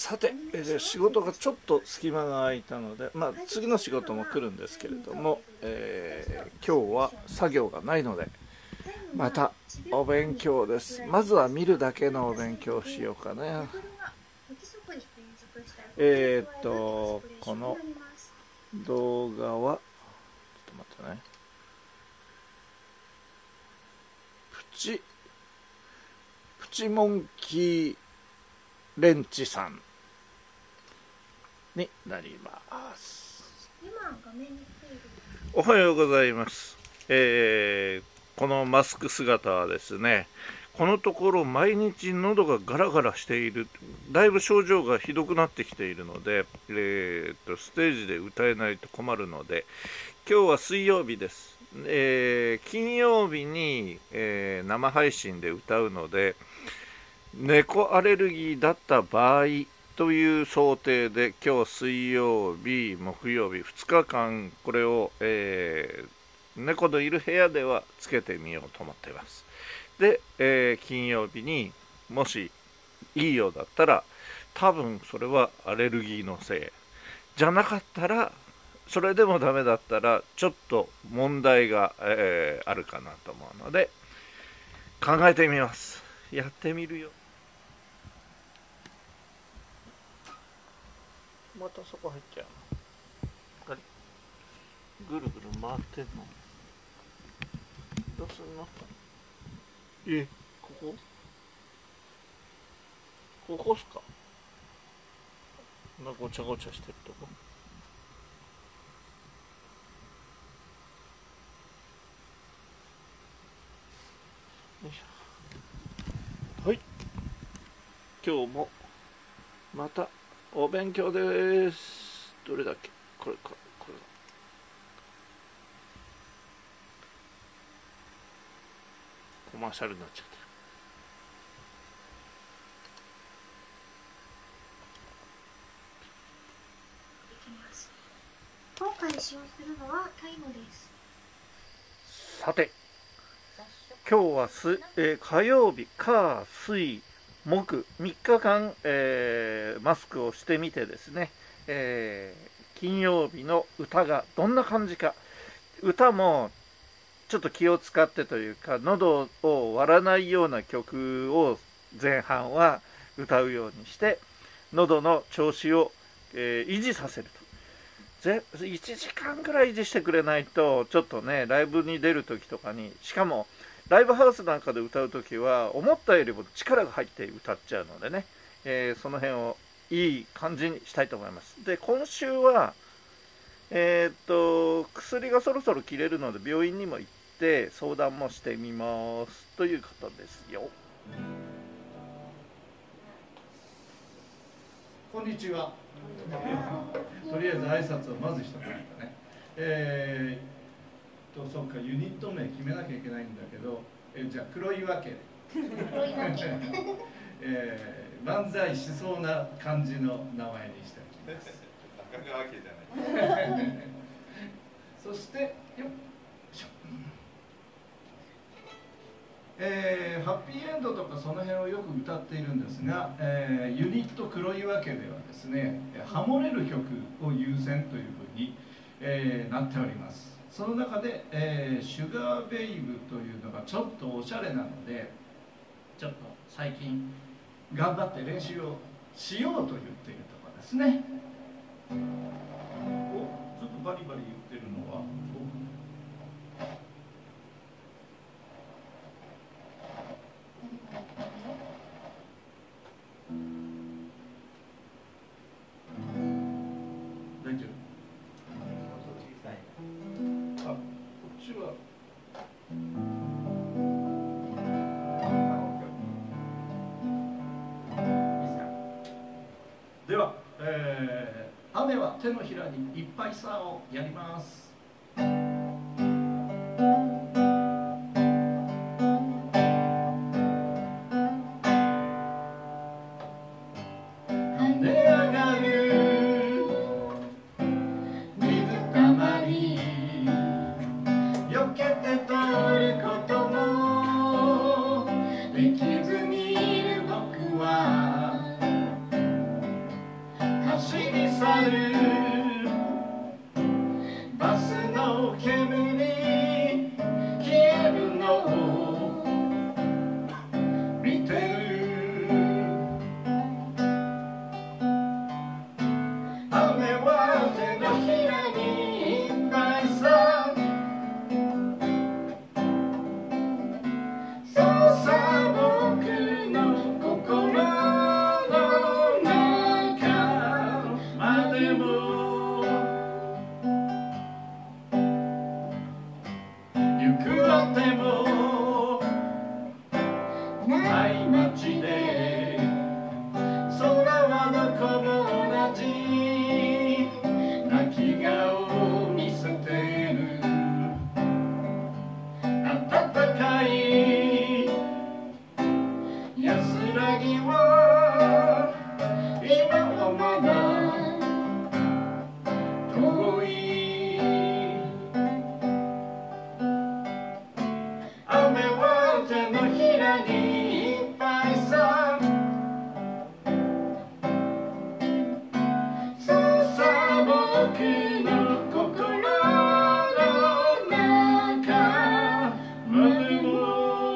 さて、仕事がちょっと隙間が空いたので、次の仕事も来るんですけれども、今日は作業がないのでまたお勉強です。まずは見るだけのお勉強をしようかね。この動画はちょっと待ってね。プチモンキーレンチさんになります。おはようございます。このマスク姿はですね、このところ毎日喉がガラガラしている、だいぶ症状がひどくなってきているので、ステージで歌えないと困るので、今日は水曜日です。金曜日に、生配信で歌うので、猫アレルギーだった場合という想定で、今日水曜日、木曜日2日間これを、猫のいる部屋ではつけてみようと思っています。で、金曜日にもしいいようだったら、多分それはアレルギーのせいじゃなかったら、それでもダメだったらちょっと問題が、あるかなと思うので考えてみます。やってみるよ。またそこ入っちゃう。ぐるぐる回ってんの。どうすんの？ここっすか？ごちゃごちゃしてるとこ。よいしょ。はい。今日もまたお勉強です。どれだっけ？これだ。コマーシャルになっちゃった。 今回使用するのはタイムです。 さて、今日は火曜日、火、水、木3日間、マスクをしてみてですね、金曜日の歌がどんな感じか、歌もちょっと気を使ってというか、喉を割らないような曲を前半は歌うようにして、喉の調子を、維持させると。1時間ぐらい維持してくれないと、ちょっとね、ライブに出るときとかに、しかもライブハウスなんかで歌うときは思ったよりも力が入って歌っちゃうのでね、その辺をいい感じにしたいと思います。で、今週は薬がそろそろ切れるので病院にも行って相談もしてみますということですよ。こんにちは。とりあえず挨拶をまずしてもらったね。そっか、ユニット名決めなきゃいけないんだけど、じゃあ黒岩家漫才しそうな感じの名前にしておきます。中川家じゃない。そしてよっしょ、ハッピーエンドとかその辺をよく歌っているんですが、ユニット黒岩家ではですね、ハモれる曲を優先というふうに、なっております。その中で、シュガーベイブというのがちょっとおしゃれなので、ちょっと最近頑張って練習をしようと言っているところですね。ちょっとバリバリ言ってるのは大丈夫？あ、こっちはでは、雨は手のひらにいっぱいさをやります。跳ね上がる水たまり、避けて通ることもできずにいる僕は高い安らぎは今はまだ遠い。雨は手のひらにいっぱいさ。そうさ僕の心の中までも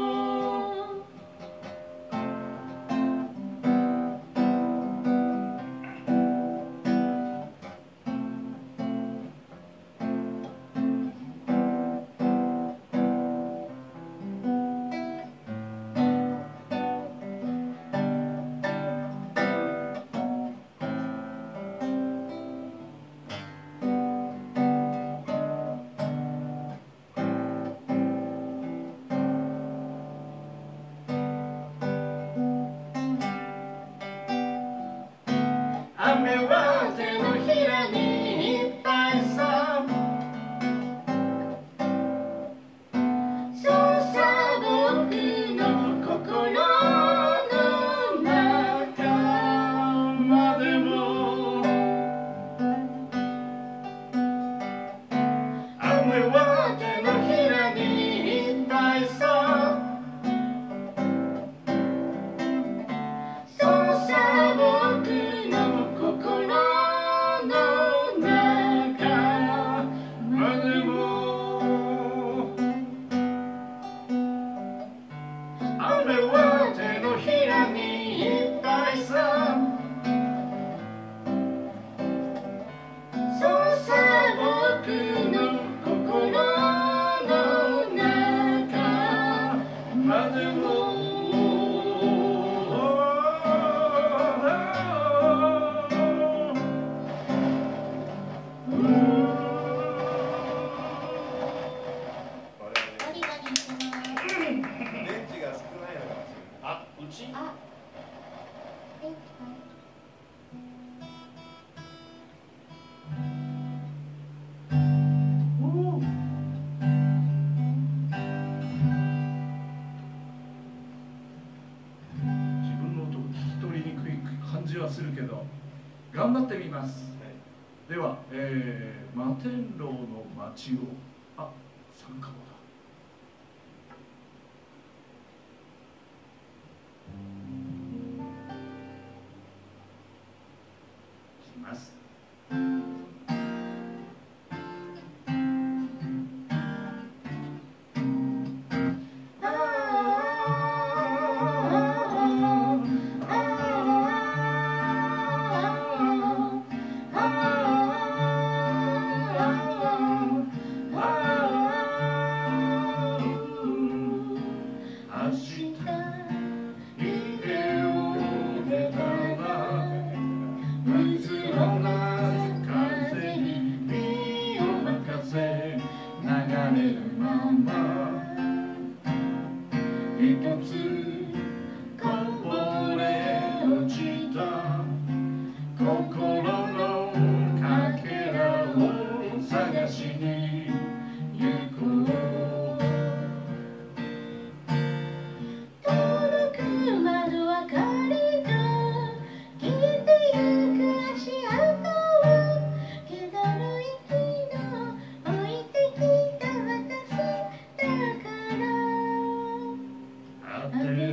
雨は手のひらにいっぱいさ。そうさ僕の心の中までも雨は手のひらにいっぱいさ。そうさ僕の心の中までも雨は手のひらにいっぱいさ。そうさ僕の心の中までもバリバリします。 電池が少ないのかもしれない。 あ、うちあ、電気が自分の音聞き取りにくい感じはするけど頑張ってみます。では、摩天楼の街を三角だ。いきます。明日家を出たら水の中風に身を任せ流れるまま一つこぼれ落ちた心のかけらを探しに行こう。当て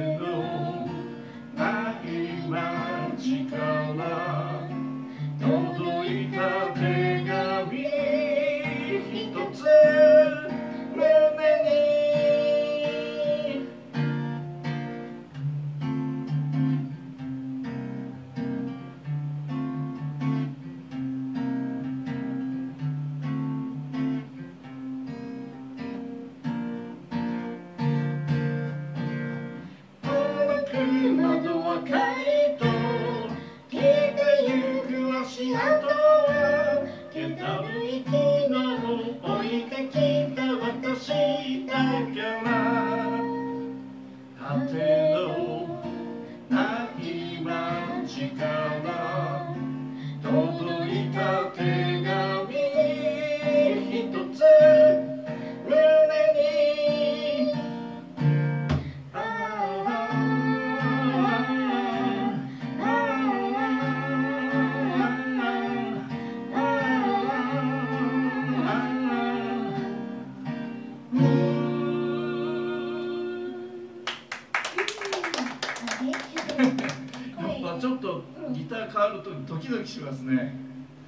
ちょっとギター変わるとドキドキしますね。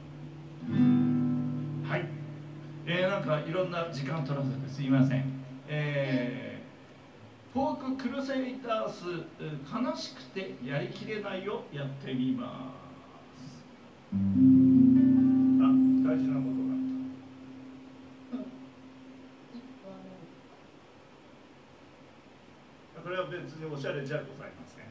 はい、なんかいろんな時間取らせてすいません。フォーククルセイダース悲しくてやりきれないをやってみます。あ、大事なことがあった。これは別におしゃれじゃございません。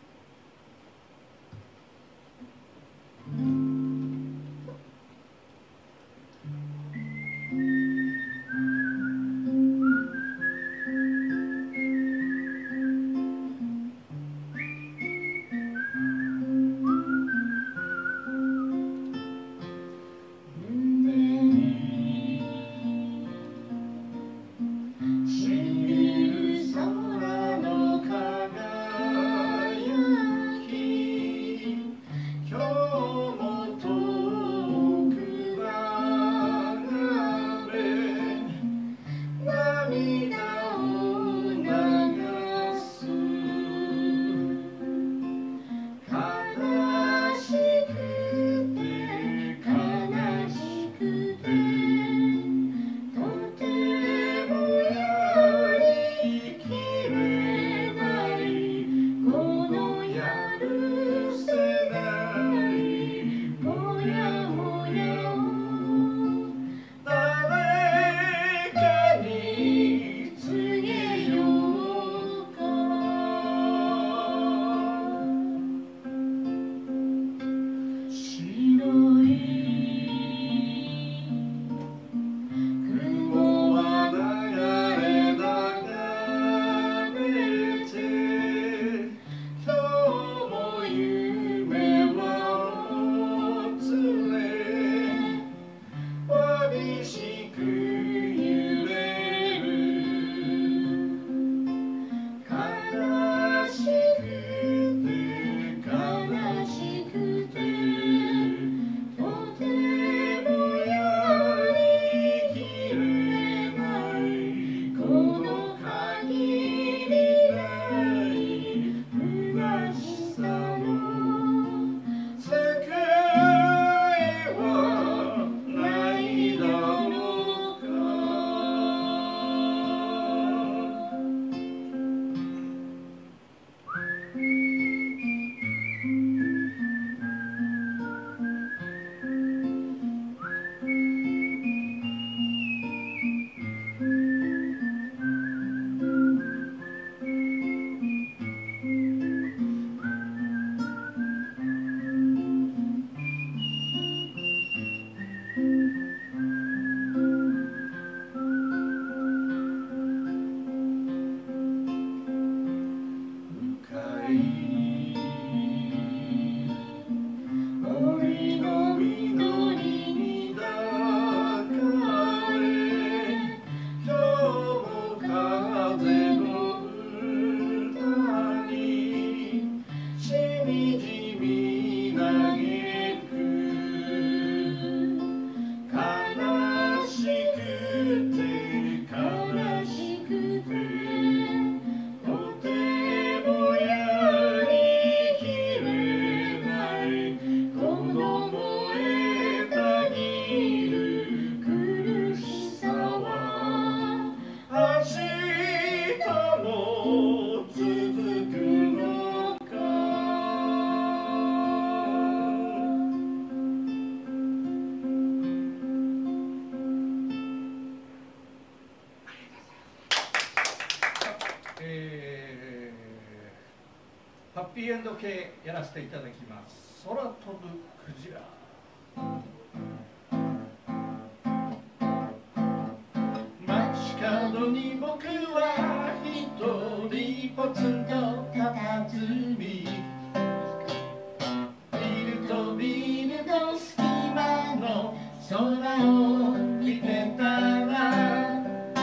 ハッピーエンド系やらせていただきます。空飛ぶクジラ。街角に僕は一人ポツンと佇み、ビルとビルの隙間の空を見てたら、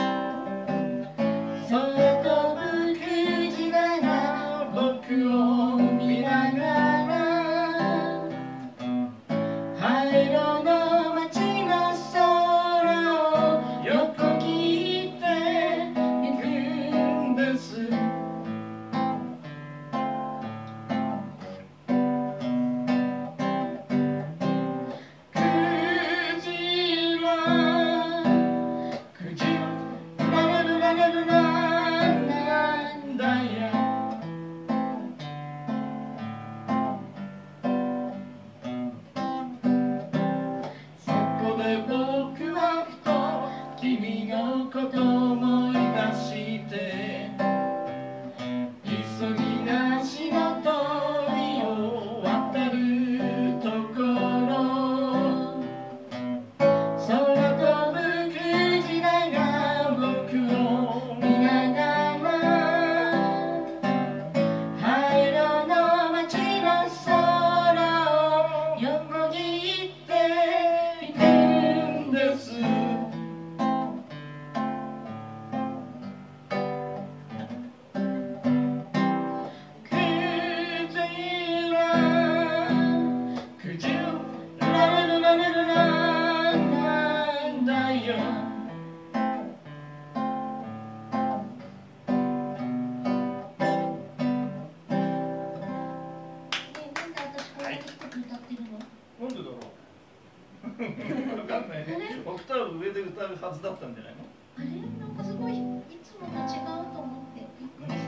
空飛ぶクジラが僕を見ながら、灰色の街の空を横切っていくんです。 上で歌うはずだったんじゃないの？ あれなんかすごいいつもと違うと思ってびっくりした。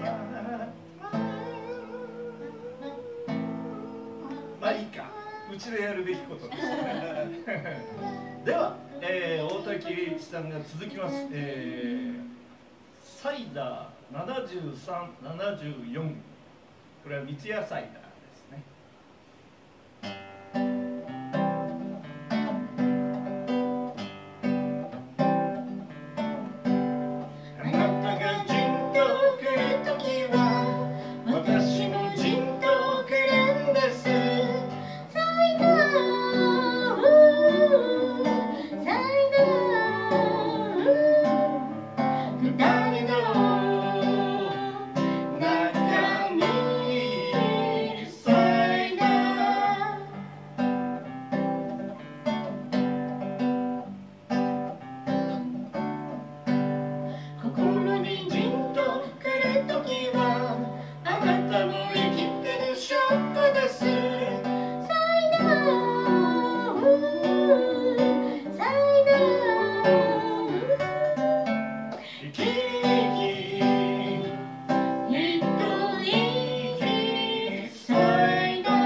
まあいいか、うちでやるべきことです。では、大滝栄一さんが続きます。サイダー73、74。これは三ツ矢サイダーですね。あなたがじんと来るときは私もじんと来るんです。 サイダーサイダー二人の中にサイダー。心にじんと来るときはあなたの生きてる証拠です。 サイダーサイダー生き生き一息サイダ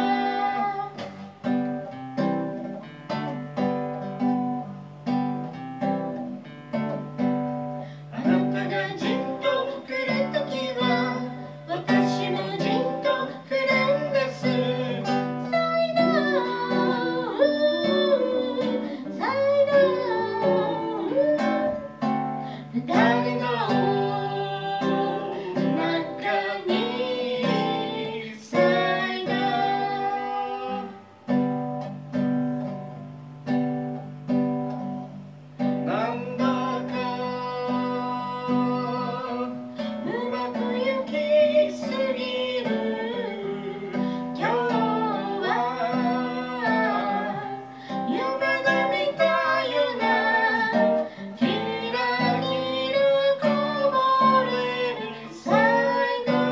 ー。あなたがじんと来るときは私もじんと来るんです。 サイダーサイダー二人の中にサイダー。なんだかうまくいきすぎる今日は夢で見たようなキラキラこぼれるサイダー。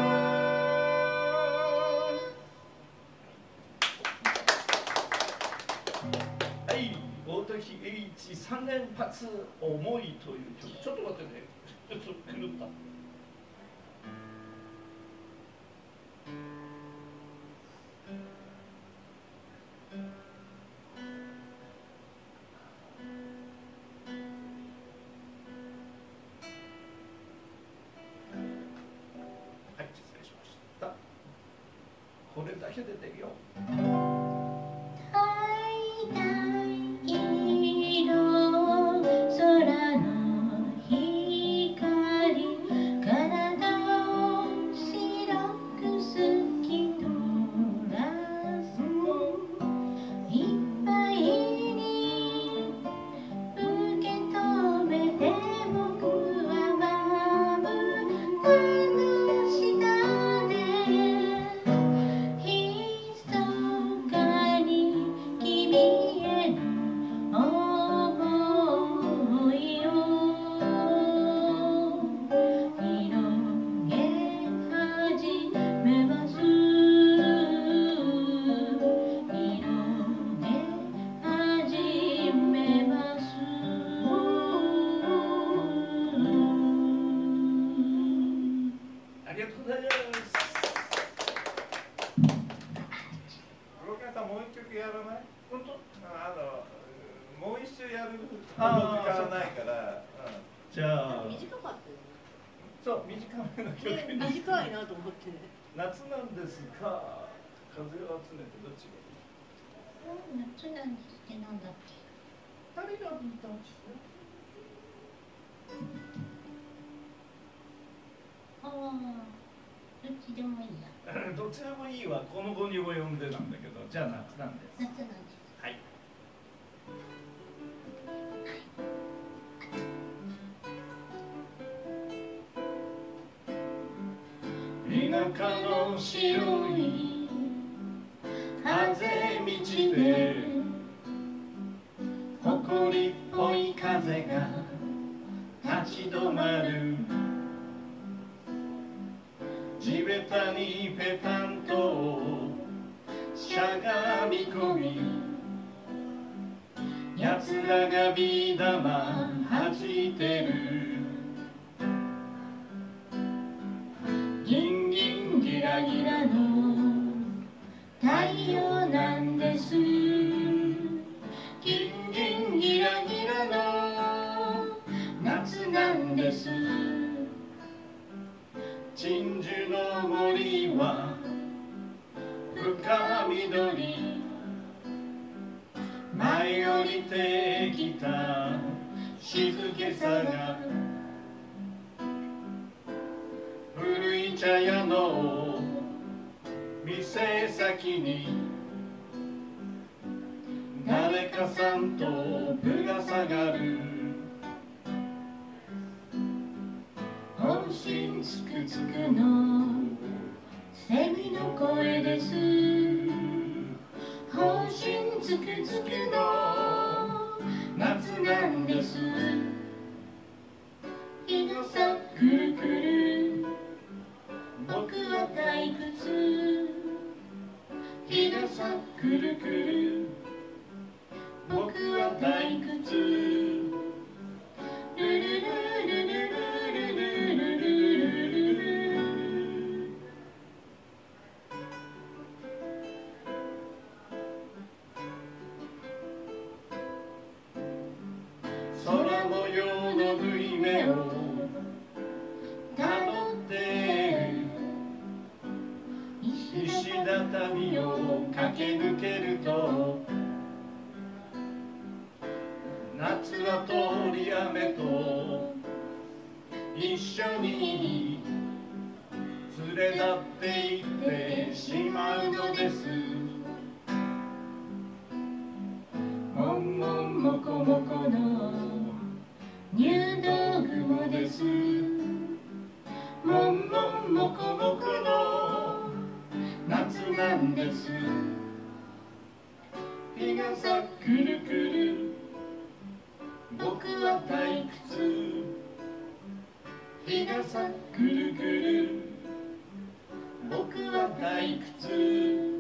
はい、大滝栄一3連発思いという曲。ちょっと待ってね、ちょっと狂った。はい、失礼しました。これだけ出てるよ。 灰色空の光体を白く透き通らすいっぱいに受け止めて僕はまぶたの下で密かに君への想いを広げ始めます広げ始めますありがとうございます。ロケさんもう一曲やらない？本当？もう一周やる時間ないから。じゃあ。 短かったよね。 そう、短めの曲に。 短いなと思ってね。 夏なんですか。風を集めてどっちがいい？ 夏なんですってなんだっけ。 二人がビートンチああどっちでもいいや。 どちらもいいわ。この後に及んでなんだけど、じゃあ夏なんです。 夏なんです。 はい。田舎の白い風道で誇りっぽい風が立ち止まる地べたにペタンとしゃがみ込みやつらがビー玉弾いてるギンギンギラギラの太陽なんですギンギンギラギラの夏なんです鎮守の森は深緑舞い降りてきた静けさが古い茶屋の店先に誰かさんとぶら下がる本心つくつくのセミの声です本心つくつくの夏なんです日がさくるくる僕は退屈日がさくるくる僕は退屈ルルルルルルルルルルル空模様の縫い目をたどって石畳を駆け抜けると夏は通り雨と一緒に連れ立っていってしまうのですもんもんもこもこの入道雲ですもんもんもこもこの夏なんです日がさくるくる僕は退屈日がさくるくる僕は退屈